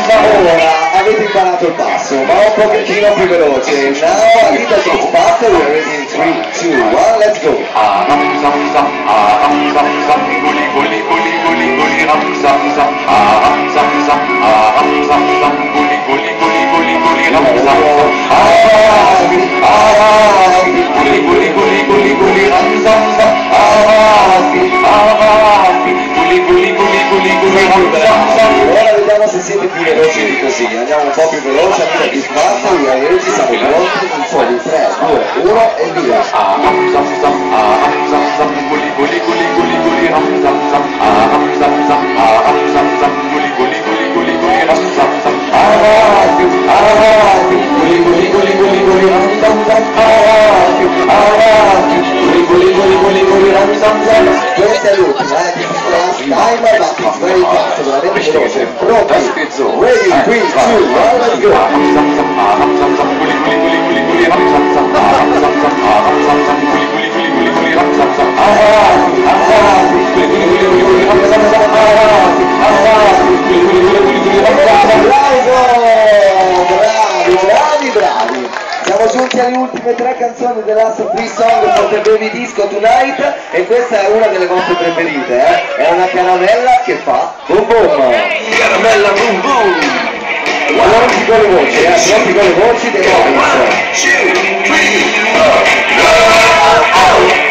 Ma ora avete imparato il passo, ma un pochettino più veloce. Now a little bit faster, we're ready in 3, 2, 1, let's go. Ora vediamo se siete più veloci di così, andiamo un po' più veloci, andiamo più faster, we are ready, siamo pronti, in fuori, 3, 2, 1 e via. Questa è l'ultima, this is the last time, but it's very fast, veramente veloce. Pronti, ready, 3, 2, 1, let's go. Bravi! Siamo giunti alle ultime 3 canzoni The Last of Free Song for the Baby Disco Tonight e questa è una delle vostre preferite, È una caramella che fa boom boom! Caramella boom boom! Pronti con le voci, pronti con le voci dei Boys! 1, 2, 3, 4,